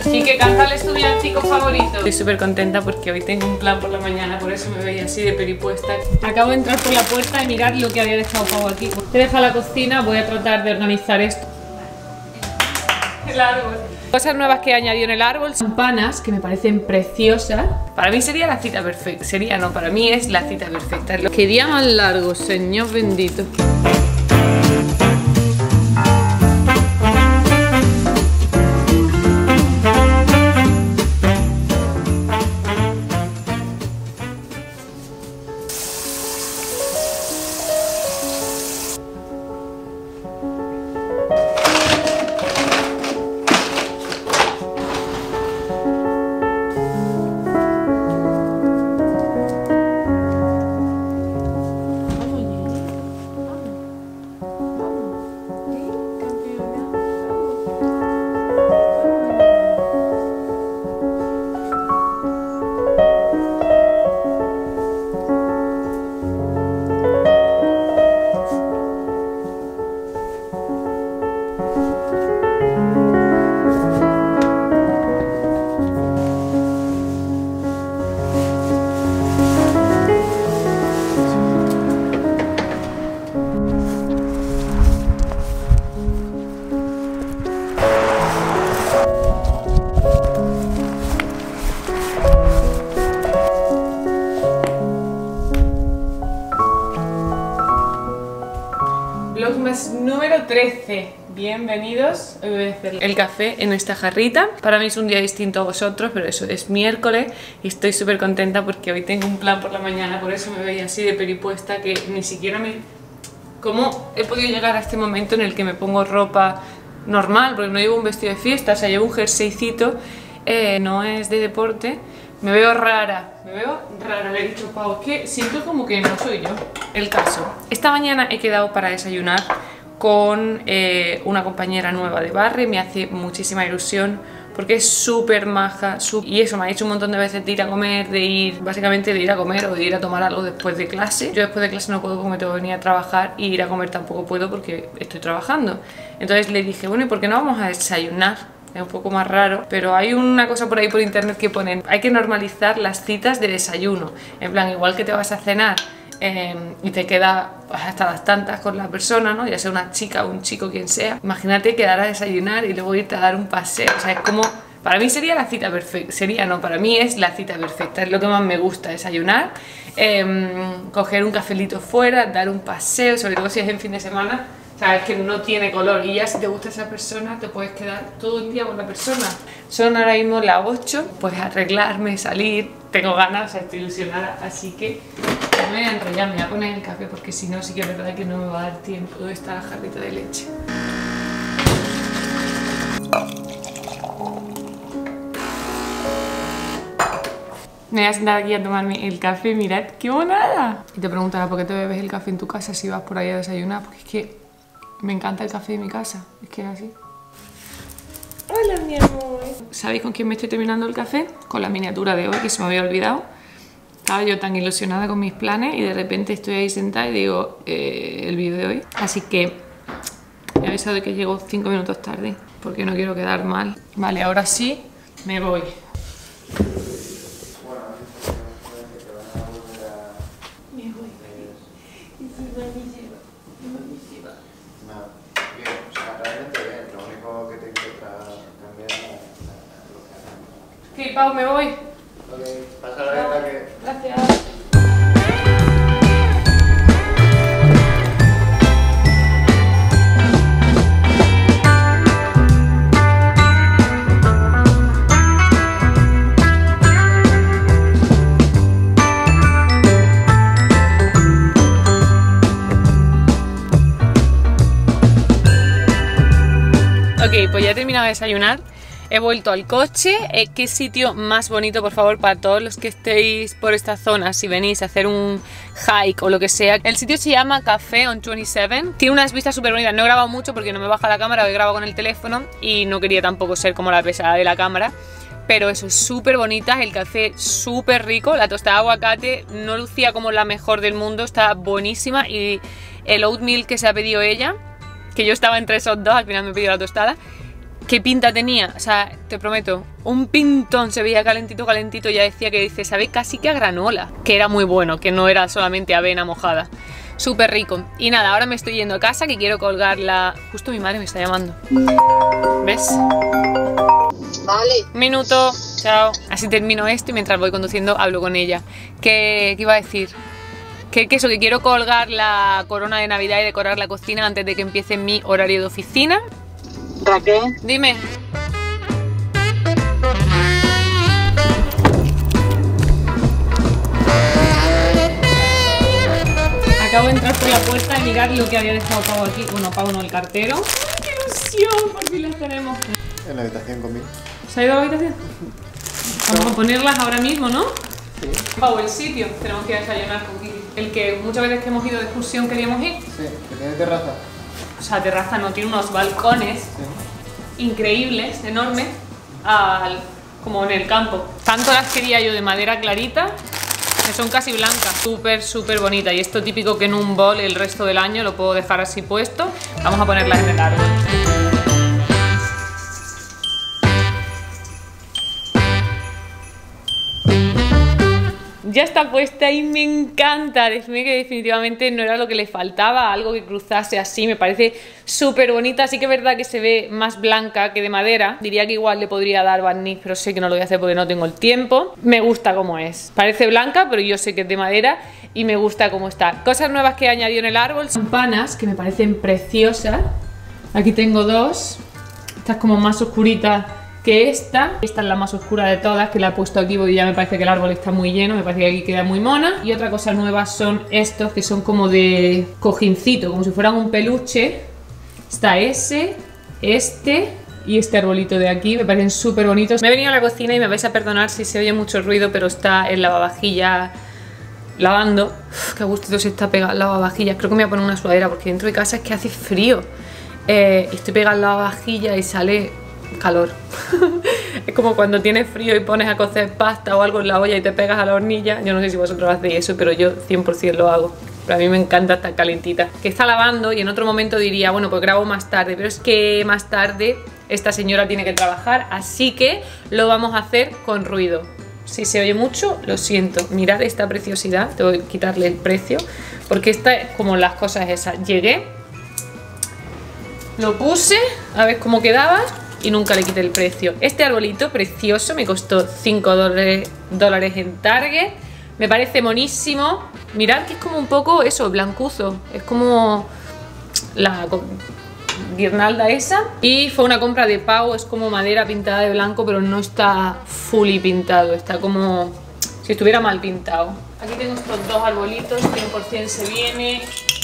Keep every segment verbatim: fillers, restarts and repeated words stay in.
Y que cántales tu villancico favorito. Estoy súper contenta porque hoy tengo un plan por la mañana, por eso me veía así de peripuesta. Acabo de entrar por la puerta y mirad lo que había dejado Pau aquí. Te deja la cocina, voy a tratar de organizar esto. El árbol. Cosas nuevas que he añadido en el árbol. Campanas que me parecen preciosas. Para mí sería la cita perfecta. Sería, no, para mí es la cita perfecta. Qué día más largo, Señor bendito. Vlogmas número trece. Bienvenidos. Hoy voy a hacer el café en esta jarrita. Para mí es un día distinto a vosotros, pero eso es miércoles y estoy súper contenta porque hoy tengo un plan por la mañana. Por eso me veía así de peripuesta que ni siquiera me... ¿Cómo he podido llegar a este momento en el que me pongo ropa normal? Porque no llevo un vestido de fiesta, o sea, llevo un jerseycito, eh, no es de deporte. Me veo rara, me veo rara, le he dicho a Pau, que siento como que no soy yo. El caso, esta mañana he quedado para desayunar con eh, una compañera nueva de barre, me hace muchísima ilusión porque es súper maja, súper... y eso, me ha dicho un montón de veces de ir a comer, de ir, básicamente de ir a comer o de ir a tomar algo después de clase. Yo después de clase no puedo porque me tengo que venir a trabajar, y ir a comer tampoco puedo porque estoy trabajando. Entonces le dije, bueno, ¿y por qué no vamos a desayunar? Es un poco más raro, pero hay una cosa por ahí por internet que ponen: hay que normalizar las citas de desayuno. En plan, igual que te vas a cenar eh, y te quedas hasta las tantas con la persona, ¿no? Ya sea una chica o un chico, quien sea. Imagínate quedar a desayunar y luego irte a dar un paseo. O sea, es como... Para mí sería la cita perfecta. Sería, no, para mí es la cita perfecta. Es lo que más me gusta, desayunar, eh, coger un cafelito fuera, dar un paseo, sobre todo si es en fin de semana. Sabes que no tiene color, y ya si te gusta esa persona te puedes quedar todo el día con la persona. Son ahora mismo las ocho, pues arreglarme, salir, tengo ganas, o sea, estoy ilusionada, así que me voy a enrollar, me voy a poner el café porque si no sí que es verdad que no me va a dar tiempo. ¿Dónde está la jarrita de leche? Me voy a sentar aquí a tomarme el café, mirad qué monada. Y te preguntarás por qué te bebes el café en tu casa si vas por ahí a desayunar, porque es que me encanta el café de mi casa, es que es así. Hola, mi amor. ¿Sabéis con quién me estoy terminando el café? Con la miniatura de hoy, que se me había olvidado. Estaba yo tan ilusionada con mis planes y de repente estoy ahí sentada y digo, eh, el vídeo de hoy. Así que me he avisado de que llego cinco minutos tarde, porque no quiero quedar mal. Vale, ahora sí, me voy. Sí, Pau, me voy. Ok, pasa la verdad que... Gracias. Ok, pues ya he terminado de desayunar. He vuelto al coche. Eh, ¿Qué sitio más bonito, por favor, para todos los que estéis por esta zona, si venís a hacer un hike o lo que sea? El sitio se llama Café on veintisiete. Tiene unas vistas súper bonitas. No he grabado mucho porque no me baja la cámara, he grabado con el teléfono y no quería tampoco ser como la pesada de la cámara. Pero eso, es súper bonita, el café súper rico, la tostada de aguacate no lucía como la mejor del mundo, está buenísima, y el oatmeal que se ha pedido ella, que yo estaba entre esos dos, al final me he pedido la tostada, ¿Qué pinta tenía? O sea, te prometo, un pintón, se veía calentito, calentito. Ya decía que dice, sabe casi que a granola. Que era muy bueno, que no era solamente avena mojada. Súper rico. Y nada, ahora me estoy yendo a casa, que quiero colgarla. Justo mi madre me está llamando. ¿Ves? Vale. Minuto, chao. Así termino esto y mientras voy conduciendo hablo con ella. ¿Qué, qué iba a decir? Que, que eso, que quiero colgar la corona de Navidad y decorar la cocina antes de que empiece mi horario de oficina. Raquel. Dime. Acabo de entrar por la puerta y mirar lo que había dejado Pau aquí. Bueno, Pau no, el cartero. ¡Qué ilusión! Por fin las tenemos. En la habitación conmigo. ¿Se ha ido a la habitación? Vamos a ponerlas ahora mismo, ¿no? Sí. Pau, el sitio. Tenemos que desayunar con Kiki. El que muchas veces que hemos ido de excursión queríamos ir. Sí, que tiene terraza. O sea, terraza no, tiene unos balcones Sí. increíbles, enormes, al, como en el campo. Tanto las quería yo de madera clarita, que son casi blancas. Súper, súper bonita. Y esto típico que en un bol el resto del año lo puedo dejar así puesto. Vamos a ponerlas en el árbol. Ya está puesta y me encanta. Decime que definitivamente no era lo que le faltaba, algo que cruzase así. Me parece súper bonita. Sí que es verdad que se ve más blanca que de madera. Diría que igual le podría dar barniz, pero sé que no lo voy a hacer porque no tengo el tiempo. Me gusta como es. Parece blanca, pero yo sé que es de madera y me gusta cómo está. Cosas nuevas que he añadido en el árbol. Campanas que me parecen preciosas. Aquí tengo dos. Esta es como más oscurita que esta. Esta es la más oscura de todas, que la he puesto aquí porque ya me parece que el árbol está muy lleno, me parece que aquí queda muy mona. Y otra cosa nueva son estos, que son como de cojincito, como si fueran un peluche. Está ese, este y este arbolito de aquí, me parecen súper bonitos. Me he venido a la cocina y me vais a perdonar si se oye mucho ruido, pero está el lavavajillas lavando. Uf, qué gustito se está pegado el lavavajillas. Creo que me voy a poner una sudadera porque dentro de casa es que hace frío. Eh, estoy pegando el lavavajillas y sale calor. Es como cuando tienes frío y pones a cocer pasta o algo en la olla y te pegas a la hornilla. Yo no sé si vosotros hacéis eso, pero yo cien por cien lo hago. Pero a mí me encanta estar calentita. Que está lavando y en otro momento diría, bueno, pues grabo más tarde. Pero es que más tarde esta señora tiene que trabajar, así que lo vamos a hacer con ruido. Si se oye mucho, lo siento. Mirad esta preciosidad. Tengo que quitarle el precio porque esta es como las cosas esas. Llegué, lo puse, a ver cómo quedaba y nunca le quité el precio. Este arbolito precioso me costó cinco dólares en Target. Me parece monísimo. Mirad que es como un poco eso, blancuzo. Es como la guirnalda esa. Y fue una compra de Pau. Es como madera pintada de blanco, pero no está fully pintado. Está como si estuviera mal pintado. Aquí tengo estos dos arbolitos, cien por cien se viene.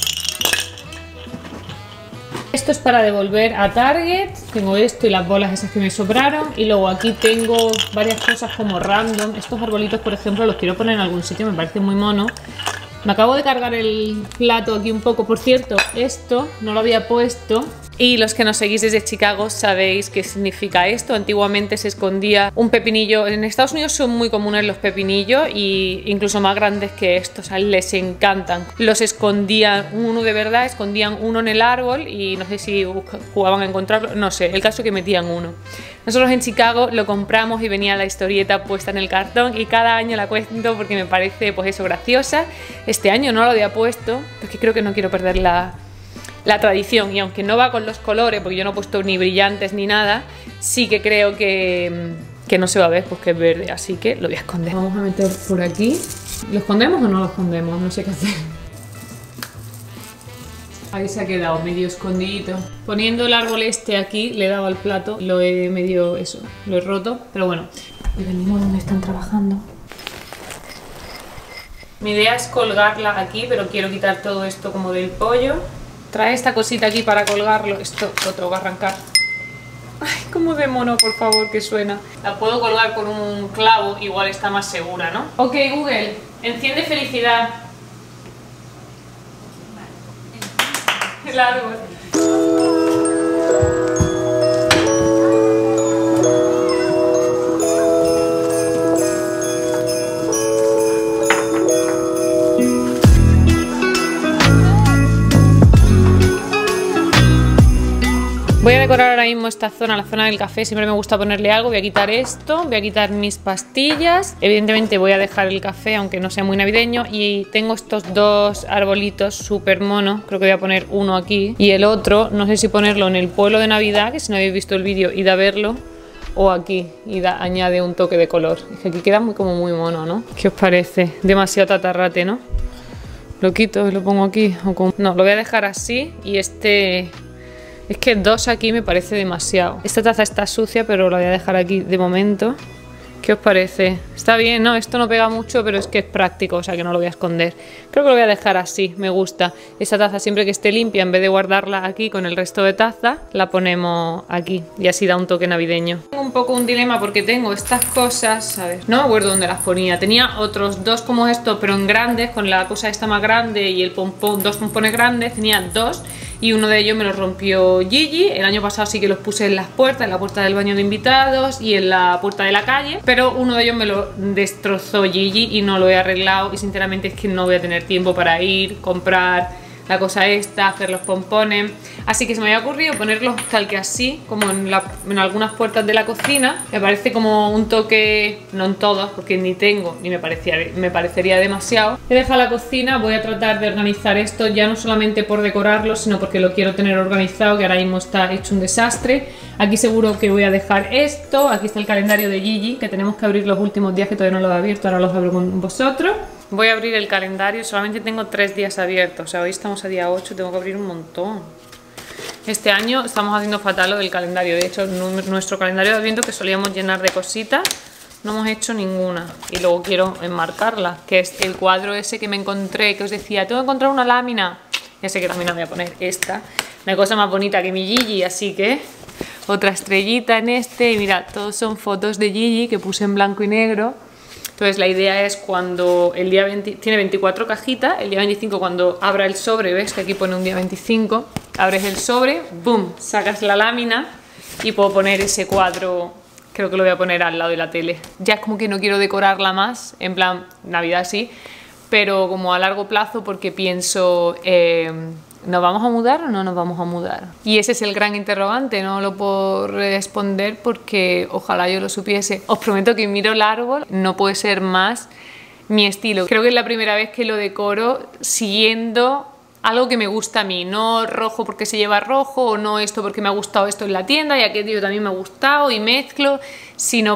Esto es para devolver a Target. Tengo esto y las bolas esas que me sobraron. Y luego aquí tengo varias cosas como random. Estos arbolitos, por ejemplo, los quiero poner en algún sitio. Me parece muy mono. Me acabo de cargar el plato aquí un poco. Por cierto, esto no lo había puesto. Y los que nos seguís desde Chicago sabéis qué significa esto. Antiguamente se escondía un pepinillo. En Estados Unidos son muy comunes los pepinillos y incluso más grandes que estos. O sea, les encantan. Los escondían uno de verdad, escondían uno en el árbol y no sé si jugaban a encontrarlo. No sé, el caso es que metían uno. Nosotros en Chicago lo compramos y venía la historieta puesta en el cartón y cada año la cuento porque me parece pues eso, graciosa. Este año no lo había puesto porque creo que no quiero perder la... la tradición, y aunque no va con los colores porque yo no he puesto ni brillantes ni nada, sí que creo que, que no se va a ver porque es verde, así que lo voy a esconder. Vamos a meter por aquí. ¿Lo escondemos o no lo escondemos? No sé qué hacer. Ahí se ha quedado medio escondidito. Poniendo el árbol este aquí, le he dado al plato, lo he medio eso, lo he roto, pero bueno. Y venimos donde están trabajando. Mi idea es colgarla aquí, pero quiero quitar todo esto como del pollo. Trae esta cosita aquí para colgarlo. Esto lo tengo que arrancar. Ay, como de mono, por favor, que suena. La puedo colgar con un clavo, igual está más segura, ¿no? Ok, Google, enciende felicidad. El árbol. Voy a decorar ahora mismo esta zona, la zona del café. Siempre me gusta ponerle algo. Voy a quitar esto, voy a quitar mis pastillas. Evidentemente voy a dejar el café, aunque no sea muy navideño. Y tengo estos dos arbolitos súper monos. Creo que voy a poner uno aquí y el otro, no sé si ponerlo en el pueblo de Navidad, que si no habéis visto el vídeo, id a verlo, o aquí, y da, añade un toque de color. Es que aquí queda muy, como muy mono, ¿no? ¿Qué os parece? Demasiado tatarrate, ¿no? Lo quito y lo pongo aquí. O con... No, lo voy a dejar así y este... Es que dos aquí me parece demasiado. Esta taza está sucia, pero la voy a dejar aquí de momento. ¿Qué os parece? Está bien, ¿no? Esto no pega mucho, pero es que es práctico, o sea que no lo voy a esconder. Creo que lo voy a dejar así, me gusta. Esta taza siempre que esté limpia, en vez de guardarla aquí con el resto de taza, la ponemos aquí y así da un toque navideño. Tengo un poco un dilema porque tengo estas cosas, a ver, no me acuerdo dónde las ponía. Tenía otros dos como estos, pero en grandes, con la cosa esta más grande y el pompón, dos pompones grandes, tenía dos. Y uno de ellos me lo rompió Gigi. El año pasado sí que los puse en las puertas, en la puerta del baño de invitados y en la puerta de la calle. Pero uno de ellos me lo destrozó Gigi y no lo he arreglado. Y sinceramente es que no voy a tener tiempo para ir, comprar la cosa esta, hacer los pompones. Así que se me había ocurrido ponerlos tal que así, como en, la, en algunas puertas de la cocina. Me parece como un toque, no en todas, porque ni tengo, ni me, parecía, me parecería demasiado. He dejado la cocina, voy a tratar de organizar esto, ya no solamente por decorarlo, sino porque lo quiero tener organizado, que ahora mismo está hecho un desastre. Aquí seguro que voy a dejar esto, aquí está el calendario de Gigi, que tenemos que abrir los últimos días, que todavía no lo he abierto, ahora los abro con vosotros. Voy a abrir el calendario, solamente tengo tres días abiertos, o sea, hoy estamos a día ocho, tengo que abrir un montón. Este año estamos haciendo fatal lo del calendario, de hecho nuestro calendario de Adviento, que solíamos llenar de cositas, no hemos hecho ninguna. Y luego quiero enmarcarla, que es el cuadro ese que me encontré, que os decía, tengo que encontrar una lámina. Ya sé que lámina voy a poner esta, una cosa más bonita que mi Gigi, así que otra estrellita en este. Y mirad, todos son fotos de Gigi que puse en blanco y negro. Entonces la idea es cuando el día veinte, tiene veinticuatro cajitas, el día veinticinco cuando abra el sobre, ves que aquí pone un día veinticinco, abres el sobre, boom, sacas la lámina y puedo poner ese cuadro, creo que lo voy a poner al lado de la tele. Ya es como que no quiero decorarla más, en plan Navidad sí, pero como a largo plazo porque pienso... Eh, ¿nos vamos a mudar o no nos vamos a mudar? Y ese es el gran interrogante, no lo puedo responder porque ojalá yo lo supiese. Os prometo que miro el árbol, no puede ser más mi estilo. Creo que es la primera vez que lo decoro siguiendo algo que me gusta a mí, no rojo porque se lleva rojo o no esto porque me ha gustado esto en la tienda y aquello también me ha gustado y mezclo, sino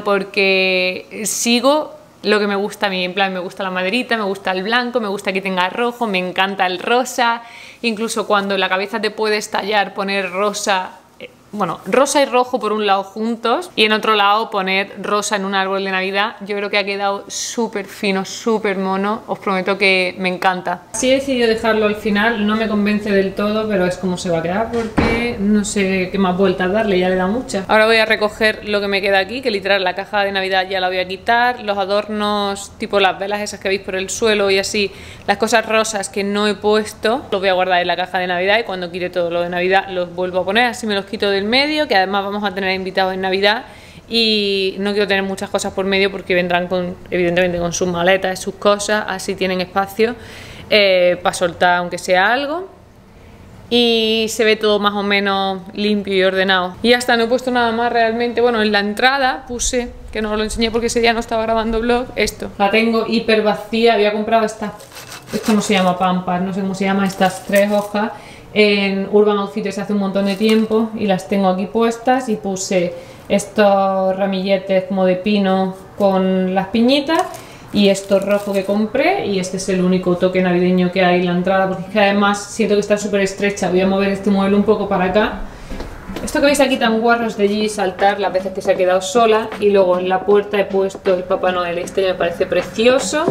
porque sigo lo que me gusta a mí, en plan me gusta la maderita, me gusta el blanco, me gusta que tenga rojo, me encanta el rosa, incluso cuando en la cabeza te puede estallar poner rosa, eh, bueno, rosa y rojo por un lado juntos y en otro lado poner rosa en un árbol de Navidad. Yo creo que ha quedado súper fino, súper mono, os prometo que me encanta. Sí he decidido dejarlo al final, no me convence del todo, pero es como se va a quedar porque no sé qué más vueltas darle, ya le da muchas. Ahora voy a recoger lo que me queda aquí, que literal la caja de Navidad ya la voy a quitar, los adornos tipo las velas esas que veis por el suelo y así, las cosas rosas que no he puesto, los voy a guardar en la caja de Navidad y cuando quite todo lo de Navidad los vuelvo a poner, así me los quito del medio, que además vamos a tener invitados en Navidad y no quiero tener muchas cosas por medio porque vendrán con, evidentemente con sus maletas, sus cosas, así tienen espacio eh, para soltar aunque sea algo. Y se ve todo más o menos limpio y ordenado. Y ya está, no he puesto nada más realmente. Bueno, en la entrada puse, que no os lo enseñé porque ese día no estaba grabando vlog, esto. La tengo hiper vacía, había comprado esta, esto no se llama Pampas, no sé cómo se llama, estas tres hojas en Urban Outfitters hace un montón de tiempo y las tengo aquí puestas y puse estos ramilletes como de pino con las piñitas y esto rojo que compré y este es el único toque navideño que hay en la entrada porque es que además siento que está súper estrecha. Voy a mover este mueble un poco para acá. Esto que veis aquí tan guarros de Gigi saltar las veces que se ha quedado sola y luego en la puerta he puesto el Papá Noel, este me parece precioso.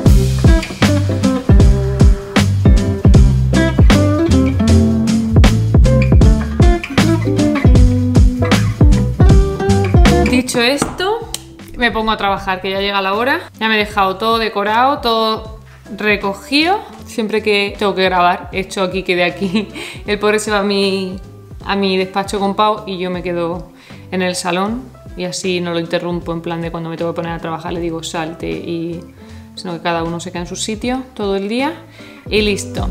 Dicho esto, me pongo a trabajar, que ya llega la hora. Ya me he dejado todo decorado, todo recogido. Siempre que tengo que grabar, he hecho aquí que de aquí. El pobre se va a mi, a mi despacho con Pau y yo me quedo en el salón. Y así no lo interrumpo, en plan de cuando me tengo que poner a trabajar le digo salte y... sino que cada uno se queda en su sitio todo el día. Y listo.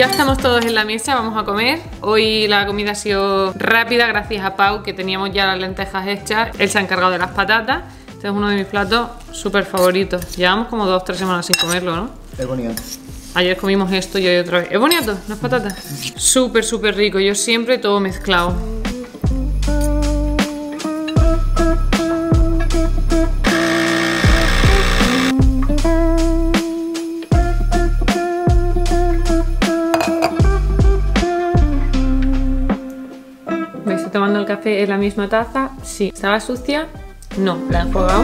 Ya estamos todos en la mesa, vamos a comer. Hoy la comida ha sido rápida gracias a Pau, que teníamos ya las lentejas hechas. Él se ha encargado de las patatas. Este es uno de mis platos súper favoritos. Llevamos como dos o tres semanas sin comerlo, ¿no? Es bonito. Ayer comimos esto y hoy otra vez. ¿Es bonito? Las patatas. Súper, súper rico. Yo siempre todo mezclado. ¿Me estoy tomando el café en la misma taza? Sí. ¿Estaba sucia? No. ¿La he enjuagado?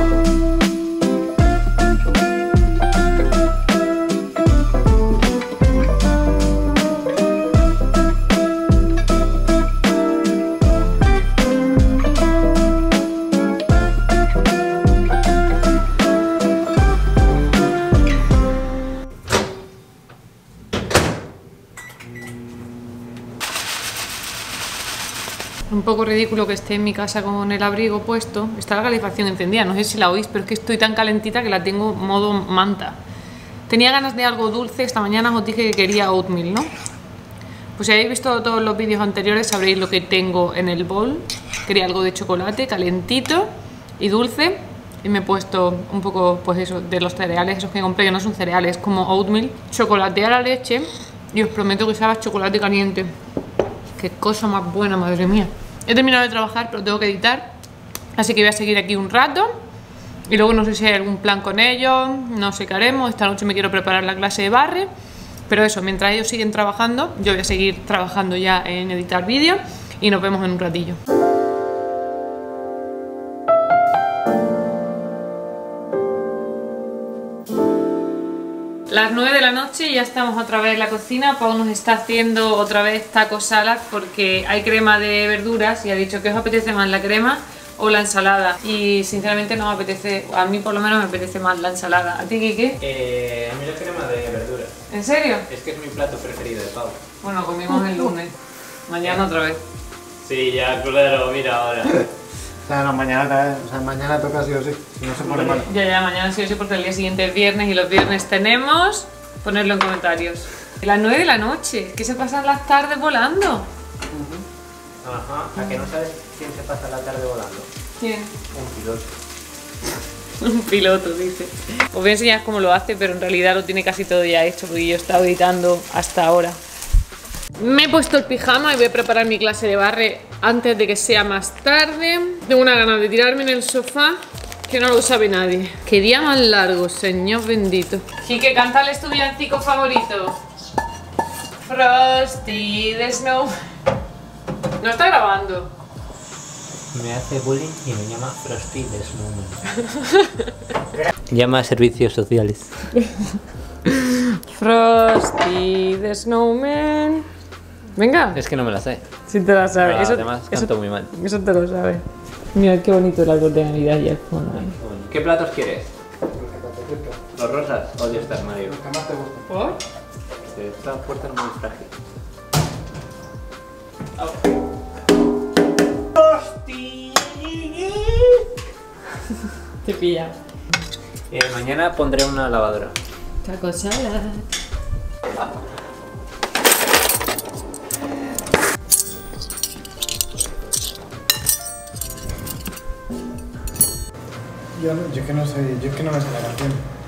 Un poco ridículo que esté en mi casa con el abrigo puesto. Está la calefacción encendida, no sé si la oís, pero es que estoy tan calentita que la tengo modo manta. Tenía ganas de algo dulce, esta mañana os dije que quería oatmeal, ¿no? Pues si habéis visto todos los vídeos anteriores sabréis lo que tengo en el bol. Quería algo de chocolate, calentito y dulce. Y me he puesto un poco, pues eso, de los cereales, esos que compré, que no son cereales, como oatmeal. Chocolate a la leche y os prometo que sabe a chocolate caliente. Qué cosa más buena, madre mía. He terminado de trabajar, pero tengo que editar, así que voy a seguir aquí un rato y luego no sé si hay algún plan con ellos, no sé qué haremos. Esta noche me quiero preparar la clase de barre, pero eso, mientras ellos siguen trabajando, yo voy a seguir trabajando ya en editar vídeos y nos vemos en un ratillo. Las nueve de la noche y ya estamos otra vez en la cocina. Pau nos está haciendo otra vez taco salad porque hay crema de verduras y ha dicho que os apetece más la crema o la ensalada. Y sinceramente no me apetece, a mí por lo menos me apetece más la ensalada. ¿A ti, Kike? Eh, a mí la crema de verduras. ¿En serio? Es que es mi plato preferido de Pau. Bueno, comimos el lunes. Mañana otra vez. Sí, ya claro, mira ahora. O sea, no, mañana, o sea, mañana toca sí o sí, si no se pone mal. Ya, ya, mañana sí o sí porque el día siguiente es viernes y los viernes tenemos... Ponedlo en comentarios. Las nueve de la noche, que se pasan las tardes volando. Ajá, ¿a que no sabes quién se pasa la tarde volando? ¿Quién? Un piloto. Un piloto, dice. Os voy a enseñar cómo lo hace, pero en realidad lo tiene casi todo ya hecho porque yo he estado editando hasta ahora. Me he puesto el pijama y voy a preparar mi clase de barre antes de que sea más tarde. Tengo una ganas de tirarme en el sofá que no lo sabe nadie. Qué día más largo, señor bendito. Quique, cántales tu villancico favorito. Frosty the Snow. No está grabando. Me hace bullying y me llama Frosty the Snowman. Llama a servicios sociales. Frosty the Snowman. Venga. Es que no me la sé. Si te la sabes. Ah, eso, además canto eso, muy mal. Eso te lo sabes. Mira qué bonito el árbol de Navidad y el fondo ahí. ¿Qué platos quieres? ¿Los rosas o de este armario? Los que más te gustan. ¿Por? Esta puerta es muy frágil. Te pilla. Eh, mañana pondré una lavadora. Taco salad. Yo, no, yo es que no sé, yo es que no me sé la canción.